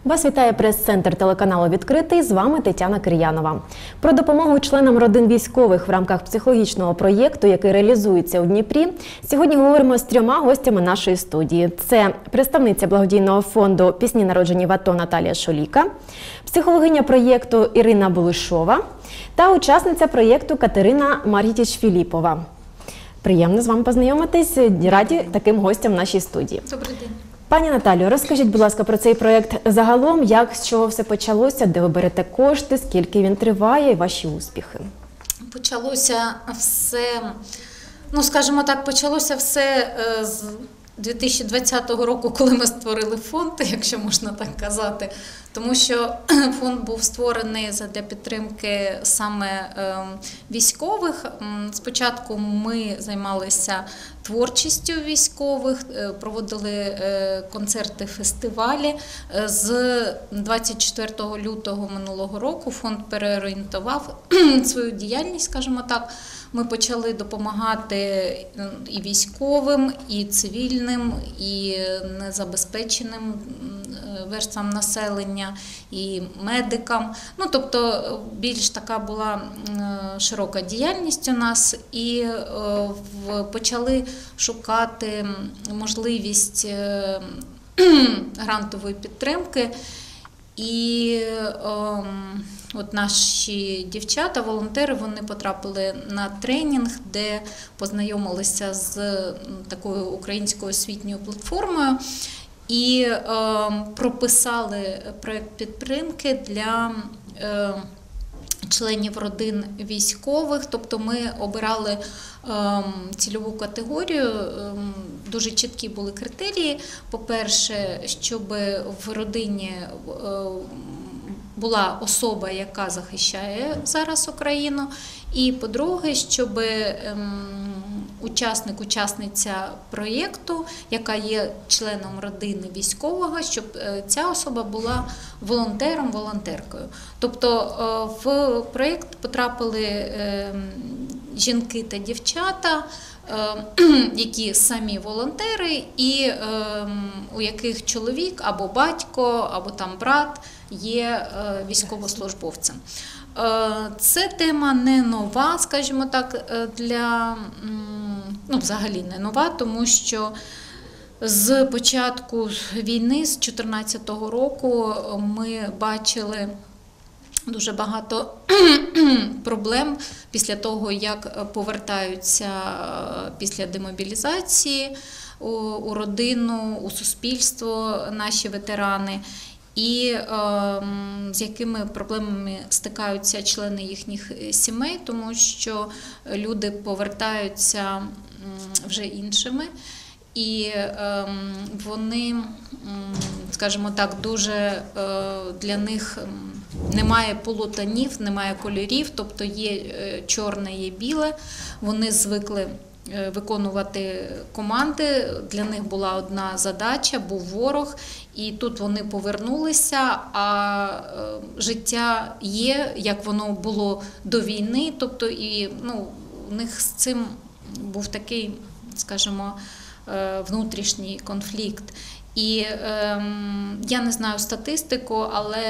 Вас вітає прес-центр телеканалу «Відкритий». З вами Тетяна Кир'янова. Про допомогу членам родин військових в рамках психологічного проєкту, який реалізується у Дніпрі, сьогодні говоримо з трьома гостями нашої студії. Це представниця благодійного фонду «Пісні, народжені в АТО» Наталія Шоліка, психологиня проєкту Ірина Булишова та учасниця проєкту Катерина Маргітіч-Філіпова. Приємно з вами познайомитись. Раді таким гостям в нашій студії. Добрий день. Пані Наталію, розкажіть, будь ласка, про цей проєкт загалом, як, з чого все почалося, де ви берете кошти, скільки він триває і ваші успіхи? Почалося все, скажімо так, почалося все з 2020 року, коли ми створили фонд, якщо можна так казати. Тому що фонд був створений для підтримки саме військових. Спочатку ми займалися творчістю військових, проводили концерти, фестивалі. З 24 лютого минулого року фонд переорієнтував свою діяльність, скажімо так. Ми почали допомагати і військовим, і цивільним, і незабезпеченим верствам населення, і медикам. Тобто більш така була широка діяльність у нас, і почали шукати можливість грантової підтримки. І от наші дівчата, волонтери, вони потрапили на тренінг, де познайомилися з такою українською освітньою платформою і прописали проєкт підтримки для членів родин військових. Тобто ми обирали цільову категорію, дуже чіткі були критерії. По-перше, щоб в родині була особа, яка захищає зараз Україну. І по-друге, щоб учасниця проєкту, яка є членом родини військового, щоб ця особа була волонтером, волонтеркою. Тобто в проєкт потрапили жінки та дівчата, які самі волонтери, і у яких чоловік або батько, або там брат є військовослужбовцем. Це тема не нова, скажімо так, взагалі не нова, тому що з початку війни, з 2014 року, ми бачили дуже багато проблем після того, як повертаються після демобілізації у родину, у суспільство наші ветерани. І з якими проблемами стикаються члени їхніх сімей, тому що люди повертаються вже іншими. І вони, скажімо так, дуже для них немає полутонів, немає кольорів, тобто є чорне, є біле. Вони звикли виконувати команди, для них була одна задача, був ворог, і тут вони повернулися, а життя є, як воно було до війни, тобто і у них з цим був такий, скажімо, внутрішній конфлікт. І я не знаю статистику, але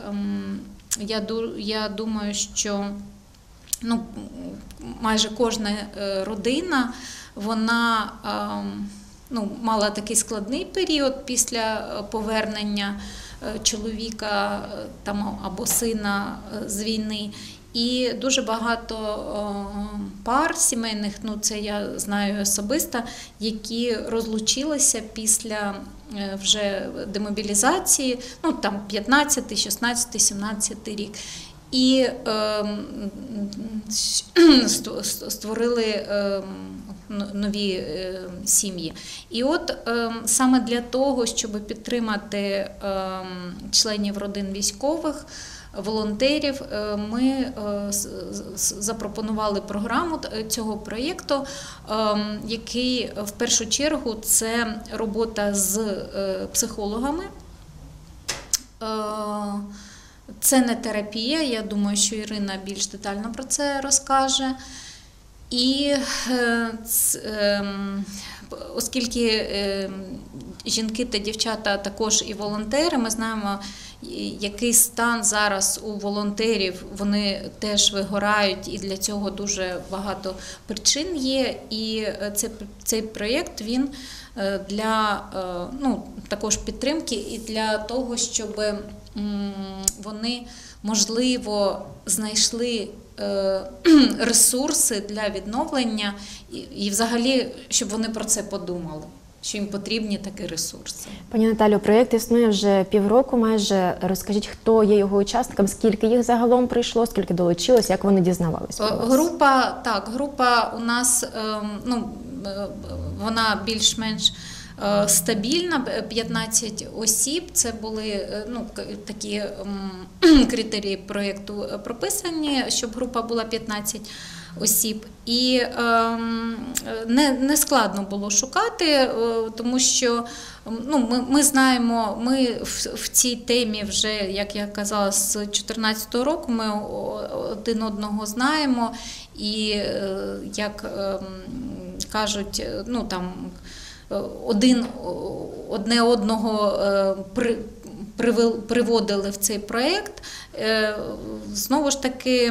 я думаю, що майже кожна родина, вона мала такий складний період після повернення чоловіка або сина з війни. І дуже багато пар сімейних, це я знаю особисто, які розлучилися після вже демобілізації, 15, 16, 17 рік. І створили нові сім'ї. І от саме для того, щоб підтримати членів родин військових, волонтерів, ми запропонували програму цього проєкту, який в першу чергу це робота з психологами. Це не терапія, я думаю, що Ірина більш детально про це розкаже. І оскільки жінки та дівчата також і волонтери. Ми знаємо, який стан зараз у волонтерів, вони теж вигорають, і для цього дуже багато причин є. І цей проєкт, він для також підтримки і для того, щоб вони, можливо, знайшли ресурси для відновлення і взагалі, щоб вони про це подумали, що їм потрібні такі ресурси. Пані Наталю, проєкт існує вже півроку майже. Розкажіть, хто є його учасником, скільки їх загалом прийшло, скільки долучилось, як вони дізнавалися про вас? Група у нас, вона більш-менш стабільна, 15 осіб. Це були такі критерії проєкту прописані, щоб група була 15 осіб. І не складно було шукати, тому що ми знаємо, ми в цій темі вже, як я казала, з 2014 року ми один одного знаємо. І, як кажуть, одне одного приводили в цей проєкт. Знову ж таки,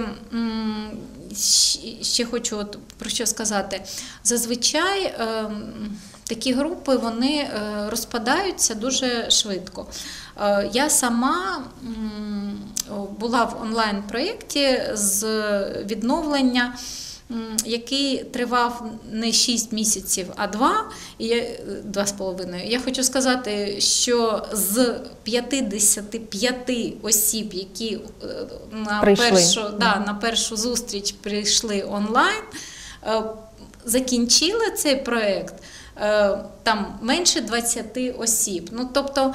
ще хочу про що сказати. Зазвичай такі групи, вони розпадаються дуже швидко. Я сама була в онлайн-проєкті з відновлення, який тривав не 6 місяців, а 2,5. Я хочу сказати, що з 55 осіб, які на першу зустріч прийшли онлайн, закінчили цей проєкт, там менше 20 осіб. Тобто,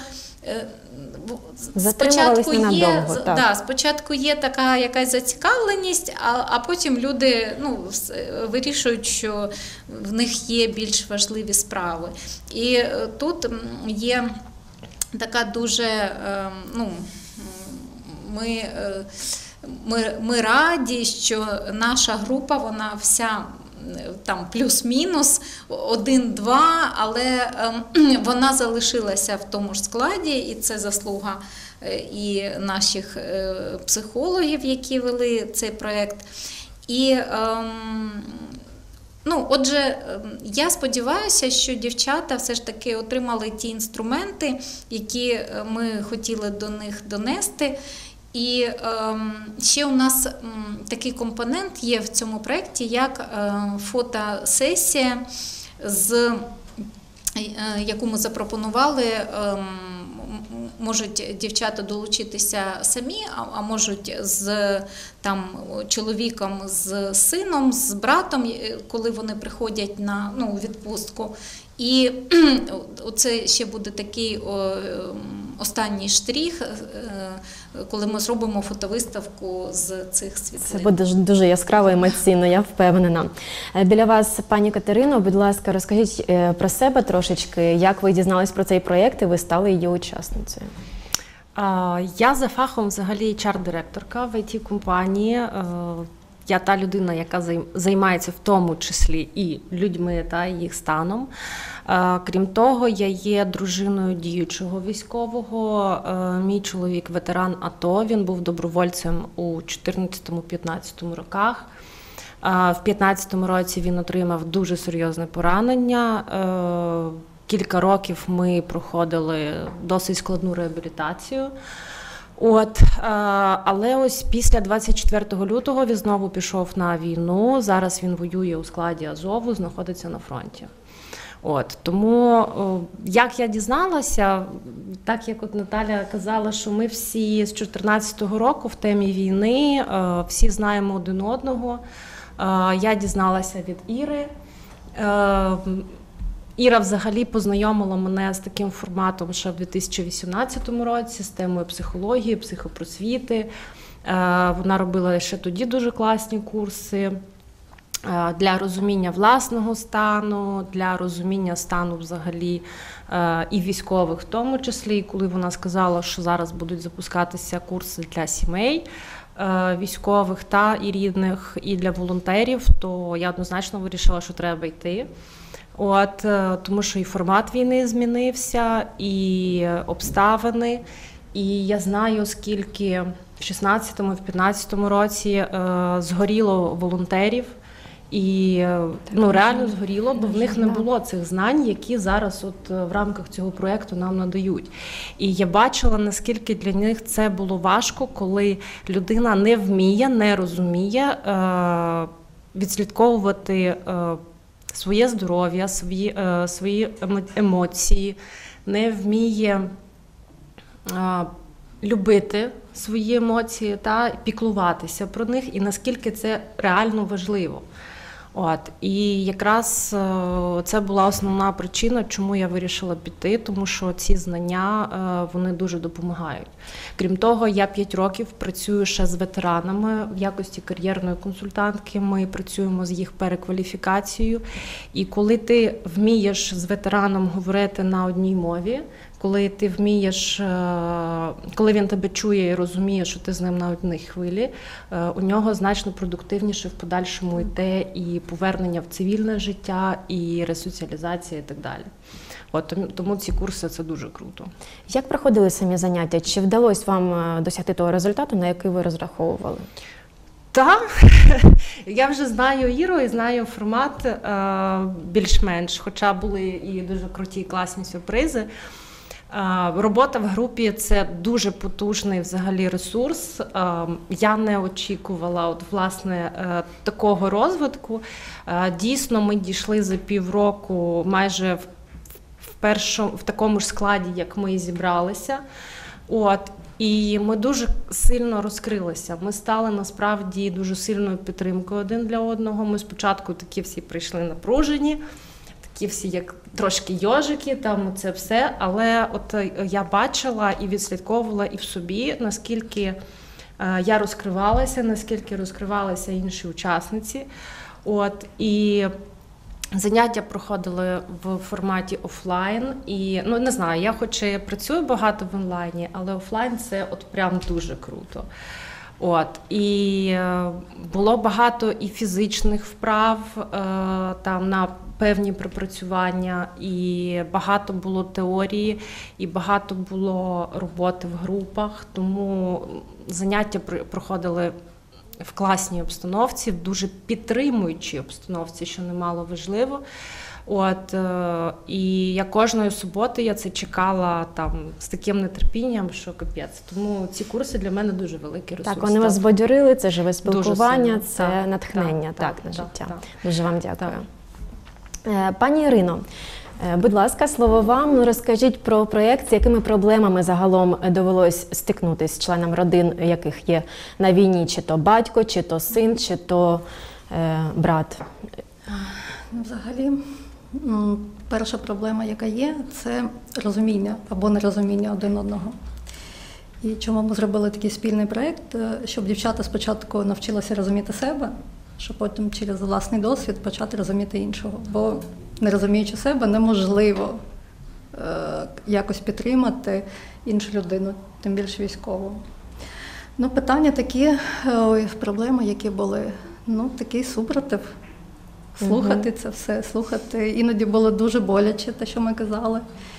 спочатку є така якась зацікавленість, а потім люди вирішують, що в них є більш важливі справи. І тут є така дуже, ми раді, що наша група, вона вся там плюс-мінус 1-2, але вона залишилася в тому ж складі, і це заслуга і наших психологів, які вели цей проєкт. І, отже, я сподіваюся, що дівчата все ж таки отримали ті інструменти, які ми хотіли до них донести. І ще у нас такий компонент є в цьому проєкті, як фотосесія, яку ми запропонували. Можуть дівчата долучитися самі, а можуть з чоловіком, з сином, з братом, коли вони приходять у відпустку. І це ще буде такий останній штрих, коли ми зробимо фотовиставку з цих світлин. Це буде дуже яскраво, емоційно, я впевнена. Біля вас, пані Катерино, будь ласка, розкажіть про себе трошечки, як ви дізнались про цей проєкт і ви стали її учасницею? Я за фахом взагалі HR-директорка в IT-компанії. Я та людина, яка займається в тому числі і людьми та їх станом. Крім того, я є дружиною діючого військового. Мій чоловік ветеран АТО, він був добровольцем у 2014-2015 роках. В 2015 році він отримав дуже серйозне поранення. Кілька років ми проходили досить складну реабілітацію. Але ось після 24 лютого він знову пішов на війну. Зараз він воює у складі Азову, знаходиться на фронті. Тому, як я дізналася, так як Наталя казала, що ми всі з 2014 року в темі війни, всі знаємо один одного. Я дізналася від Іри. Іра взагалі познайомила мене з таким форматом ще в 2018 році, з темою психології, психопросвіти. Вона робила ще тоді дуже класні курси для розуміння власного стану, для розуміння стану взагалі і військових в тому числі. І коли вона сказала, що зараз будуть запускатися курси для сімей, військових та і рідних, і для волонтерів, то я однозначно вирішила, що треба йти. Тому що і формат війни змінився, і обставини. І я знаю, скільки в 16-му, в 15-му році згоріло волонтерів. І реально згоріло, бо в них не було цих знань, які зараз в рамках цього проєкту нам надають. І я бачила, наскільки для них це було важко, коли людина не вміє, не розуміє відслідковувати своє здоров'я, свої емоції, не вміє любити свої емоції та піклуватися про них, і наскільки це реально важливо. І якраз це була основна причина, чому я вирішила піти, тому що ці знання, вони дуже допомагають. Крім того, я 5 років працюю ще з ветеранами в якості кар'єрної консультантки, ми працюємо з їх перекваліфікацією. І коли ти вмієш з ветераном говорити на одній мові, коли ти вмієш, коли він тебе чує і розуміє, що ти з ним на одній хвилі, у нього значно продуктивніше в подальшому йде і повернення в цивільне життя, і ресоціалізація і так далі. Тому ці курси – це дуже круто. Як проходили самі заняття? Чи вдалося вам досягти того результату, на який ви розраховували? Так, я вже знаю Іру і знаю формат більш-менш, хоча були і дуже круті і класні сюрпризи. Робота в групі – це дуже потужний взагалі ресурс. Я не очікувала такого розвитку. Дійсно, ми дійшли за півроку майже в такому ж складі, як ми і зібралися. І ми дуже сильно розкрилися. Ми стали насправді дуже сильною підтримкою один для одного. Ми спочатку такі всі прийшли напружені, такі всі як трошки йожики, там це все. Але я бачила і відслідковувала і в собі, наскільки я розкривалася, наскільки розкривалися інші учасниці. І заняття проходили в форматі офлайн. І, не знаю, я хоч і працюю багато в онлайні, але офлайн – це прям дуже круто. І було багато і фізичних вправ там на певні пропрацювання, і багато було теорії, і багато було роботи в групах, тому заняття проходили в класній обстановці, в дуже підтримуючій обстановці, що немало важливо. І я кожної суботи я це чекала там з таким нетерпінням, що капець. Тому ці курси для мене дуже великий ресурс. Так, вони вас збадьорили, це живе спілкування, це так, натхнення на життя. Так. Дуже вам дякую. Пані Ірино, будь ласка, слово вам. Розкажіть про проєкт, з якими проблемами загалом довелось стикнутися членам родин, яких є на війні, чи то батько, чи то син, чи то брат. Взагалі, перша проблема, яка є, це розуміння або нерозуміння один одного. І чому ми зробили такий спільний проєкт, щоб дівчата спочатку навчилися розуміти себе, щоб потім через власний досвід почати розуміти іншого. Бо не розуміючи себе, неможливо якось підтримати іншу людину, тим більше військову. Питання такі, проблеми, які були, такий супротив. Слухати це все, слухати. Іноді було дуже боляче, те, що ми казали.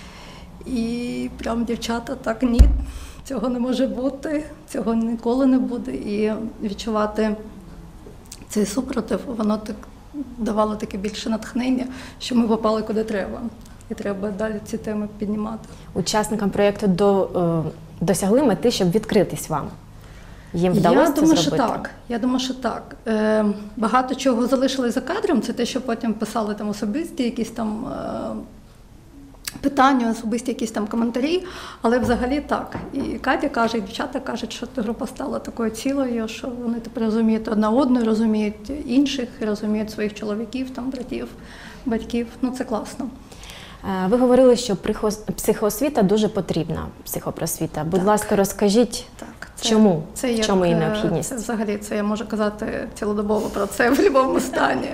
І прям дівчата так, ні, цього не може бути, цього ніколи не буде. І відчувати цей супротив, воно так давало таке більше натхнення, що ми попали куди треба. І треба далі ці теми піднімати. Учасникам проєкту досягли мети, щоб відкритись вам? Їм вдалося це зробити? Я думаю, що так. Багато чого залишилось за кадром, це те, що потім писали там особисті якісь там питання, особисті якісь там коментарі, але взагалі так. І Катя каже, і дівчата кажуть, що група стала такою цілою, що вони тепер розуміють одна одну, розуміють інших, розуміють своїх чоловіків, там, братів, батьків. Це класно. Ви говорили, що психоосвіта дуже потрібна, психопросвіта. Будь ласка, розкажіть, чому? В чому її необхідність? Це взагалі, я можу казати цілодобово про це в будь-якому стані.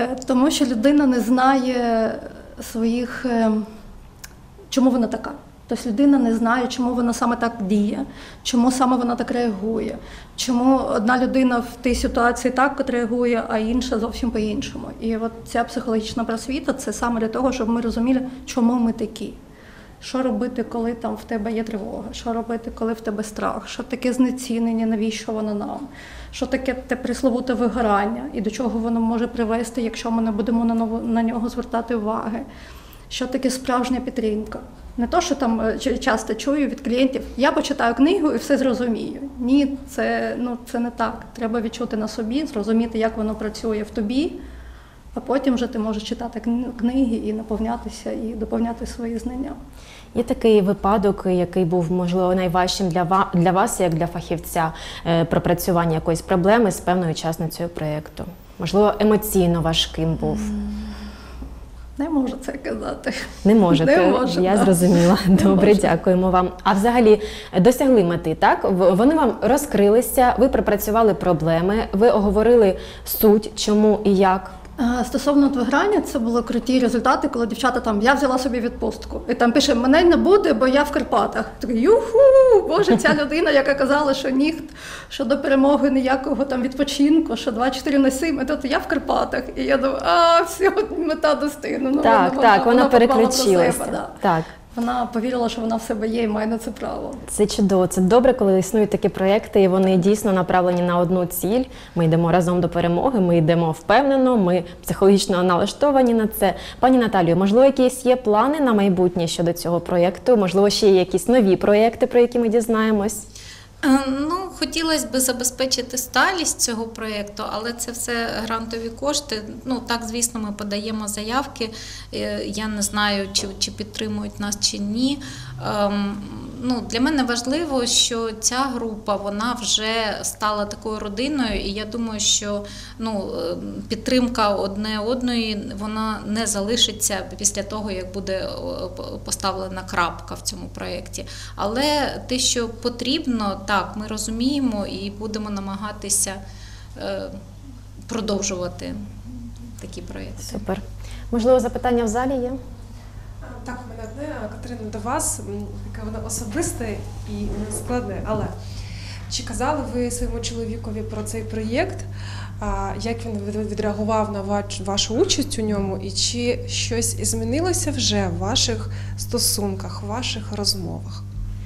Тому що людина не знає своїх, чому вона така. Тобто людина не знає, чому вона саме так діє, чому саме вона так реагує, чому одна людина в тій ситуації так реагує, а інша зовсім по-іншому. І от ця психологічна просвіта – це саме для того, щоб ми розуміли, чому ми такі. Що робити, коли там в тебе є тривога, що робити, коли в тебе страх, що таке знецінення, навіщо воно нам, що таке те пресловуте вигорання і до чого воно може привести, якщо ми не будемо на нього звертати уваги. Що таке справжня підтримка. Не то, що там часто чую від клієнтів, я почитаю книгу і все зрозумію. Ні, це не так. Треба відчути на собі, зрозуміти, як воно працює в тобі, а потім вже ти можеш читати книги і наповнятися, і доповняти свої знання. Є такий випадок, який був, можливо, найважчим для вас, як для фахівця, пропрацювання якоїсь проблеми з певною учасницею проєкту? Можливо, емоційно важким був? Не можу це казати. Не можете? Не можу, Я да. зрозуміла. Добре, можу. дякуємо вам. А взагалі, досягли мети, так? Вони вам розкрилися, ви пропрацювали проблеми, ви оговорили суть, чому і як. Стосовно виграння, це були круті результати, коли дівчата там, я взяла собі відпустку. І там пише, мене не буде, бо я в Карпатах. Такий, юху, боже, ця людина, яка казала, що що до перемоги ніякого там відпочинку, що 24/7, і тут я в Карпатах. І я думаю, все, мета достигнена. Так, вона подбала про переключилася. себе, да. Так. Вона повірила, що вона в себе є і має на це право. Це чудово, це добре, коли існують такі проєкти, і вони дійсно направлені на одну ціль. Ми йдемо разом до перемоги, ми йдемо впевнено, ми психологічно налаштовані на це. Пані Наталію, можливо, якісь є плани на майбутнє щодо цього проєкту? Можливо, ще є якісь нові проєкти, про які ми дізнаємось? Хотілося б забезпечити сталість цього проєкту, але це все грантові кошти. Так, звісно, ми подаємо заявки. Я не знаю, чи підтримують нас, чи ні. Для мене важливо, що ця група, вона вже стала такою родиною, і я думаю, що підтримка одне одної, вона не залишиться після того, як буде поставлена крапка в цьому проєкті. Але те, що потрібно, так, ми розуміємо і будемо намагатися продовжувати такі проєкти. Супер. Можливо, запитання в залі є? Так, у мене одне, Катерина, до вас, яке воно особисте і складне, але чи казали ви своєму чоловікові про цей проєкт, як він відреагував на вашу участь у ньому, і чи щось змінилося вже в ваших стосунках, в ваших розмовах?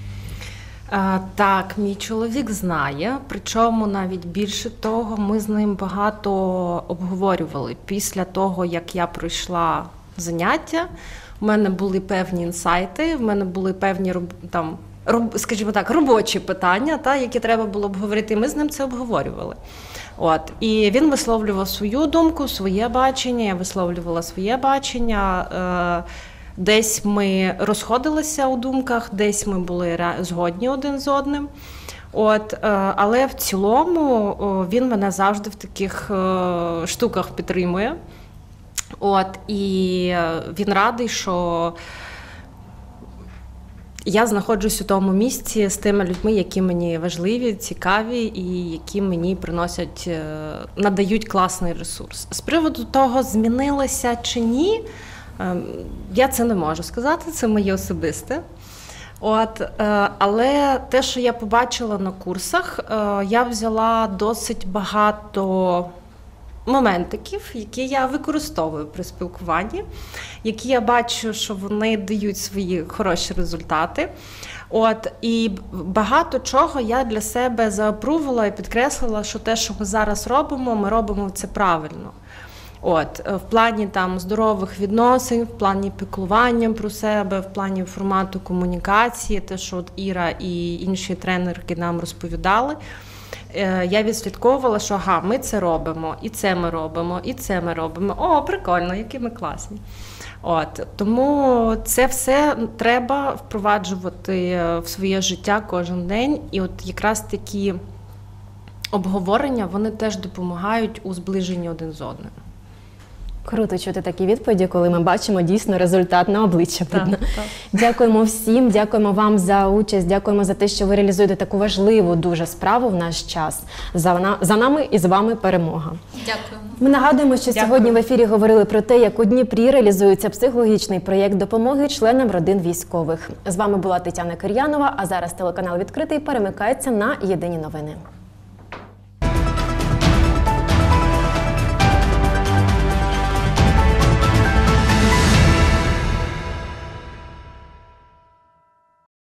Так, мій чоловік знає, причому навіть більше того, ми з ним багато обговорювали. Після того, як я пройшла заняття, в мене були певні інсайти, в мене були певні скажімо так, робочі питання, які треба було обговорити. Ми з ним це обговорювали. І він висловлював свою думку, своє бачення, я висловлювала своє бачення. Десь ми розходилися у думках, десь ми були згодні один з одним. Але в цілому він мене завжди в таких штуках підтримує. І він радий, що я знаходжусь у тому місці з тими людьми, які мені важливі, цікаві і які мені надають класний ресурс. З приводу того, змінилося чи ні, я це не можу сказати, це моє особисте. Але те, що я побачила на курсах, я взяла досить багато моментиків, які я використовую при спілкуванні, які я бачу, що вони дають свої хороші результати. І багато чого я для себе заапрувала і підкреслила, що те, що ми зараз робимо, ми робимо це правильно. В плані здорових відносин, в плані піклування про себе, в плані формату комунікації, те, що Іра і інші тренерки нам розповідали, я відслідковувала, що ми це робимо, і це ми робимо, і це ми робимо. О, прикольно, які ми класні. Тому це все треба впроваджувати в своє життя кожен день. І якраз такі обговорення, вони теж допомагають у зближенні один з одним. Круто чути такі відповіді, коли ми бачимо дійсно результат на обличчя. Так, видно. так. Дякуємо всім, дякуємо вам за участь, дякуємо за те, що ви реалізуєте таку важливу дуже справу в наш час. За нами і з вами перемога. Дякуємо. Ми нагадуємо, що Дякую. сьогодні в ефірі говорили про те, як у Дніпрі реалізується психологічний проєкт допомоги членам родин військових. З вами була Тетяна Кир'янова, а зараз телеканал «Відкритий» перемикається на «Єдині новини».